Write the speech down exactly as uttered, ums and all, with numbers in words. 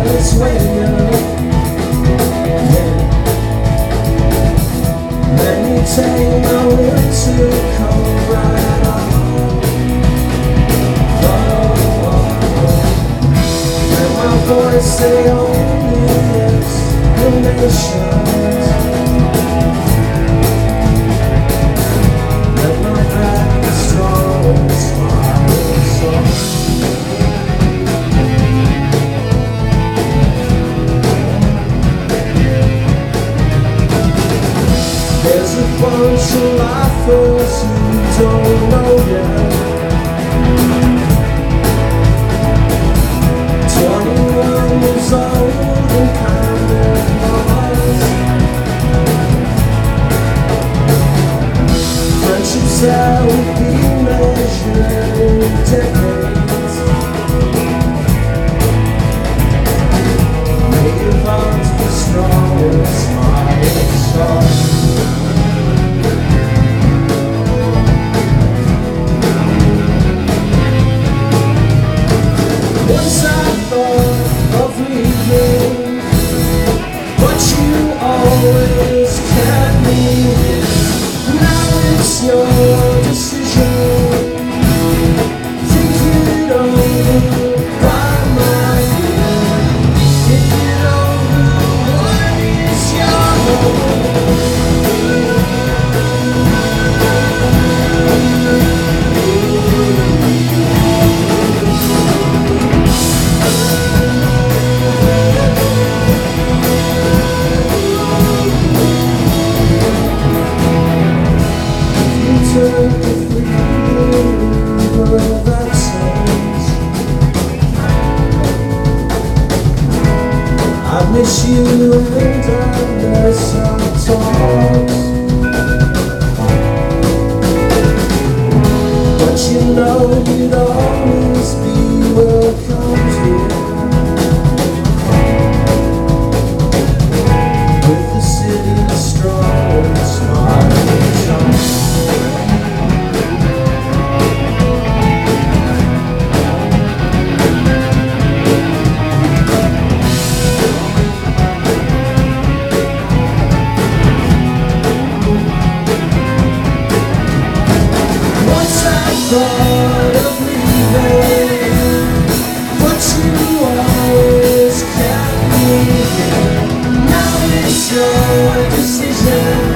its way up. Yeah. Let me take my winter coat right off. Oh, oh, oh. Let my voice say only explanations. Let my back be strong and smile soft. There's a bunch of lifers who don't know yet. Twenty-one years old and kind of lost. Friendships that would be measured in decades. May your bonds be strong and smile soft. Once I thought of leaving, but you always kept me here. Now it's your decision. Think it over by my ear. Think it over, what is your I miss you and I miss our talks. But you know you'd always be welcome here. With the city strong and smiling chunks. Thought of leaving, but you always kept me here. Now it's your decision.